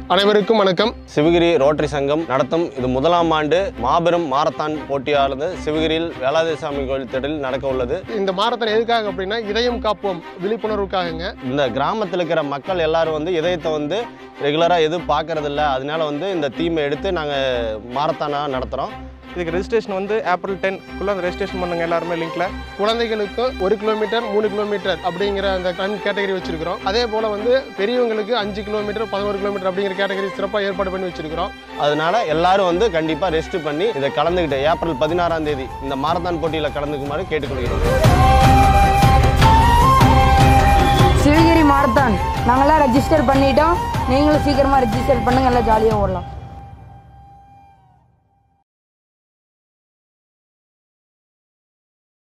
அனைவருக்கும் வணக்கம். சிவகிரி ரோட்டரி சங்கம் நடத்தும் இது முதலாம் ஆண்டு மாபெரும் மாரத்தான் போட்டியானது சிவகிரியில் வேளாதேசாமி கோயில் திடலில் நடக்க உள்ளது. இந்த மாரத்தான் எதுக்காக அப்படின்னா இதயம் காப்போம் விழிப்புணர்வுக்காகங்க. இந்த கிராமத்தில் இருக்கிற மக்கள் எல்லாரும் இதயத்தை ரெகுலராக எதுவும் பார்க்கறதில்ல. அதனால இந்த தீமை எடுத்து நாங்கள் மாரத்தானாக நடத்துகிறோம். இதுக்கு ரெஜிஸ்ட்ரேஷன் ஏப்ரல் 10க்குள்ள ரெஜிஸ்ட்ரேஷன் பண்ணுங்க எல்லாருமே லிங்க்ல. குழந்தைகளுக்கு 1 கிலோமீட்டர் 3 கிலோமீட்டர் அப்படிங்கிற அந்த டைம் கேட்டகரி வச்சிருக்கிறோம். அதே போல பெரியவங்களுக்கு 5 கிலோமீட்டர் 11 கிலோமீட்டர் அப்படிங்கிற கேட்டகரி சிறப்பாக ஏற்பாடு பண்ணி வச்சிருக்கிறோம். அதனால எல்லாரும் கண்டிப்பாக ரெஸ்ட் பண்ணி இதை கலந்துக்கிட்டு ஏப்ரல் 16ஆம் தேதி இந்த மாரத்தான் போட்டியில் கலந்துக்குமாறு கேட்டுக்கொள்கிறோம். சிவகிரி மாரத்தான் நாங்களாம் ரெஜிஸ்டர் பண்ணிட்டோம். நீங்களும் சீக்கிரமாக ரெஜிஸ்டர் பண்ணுங்க, எல்லாம் ஜாலியாக ஓடலாம்.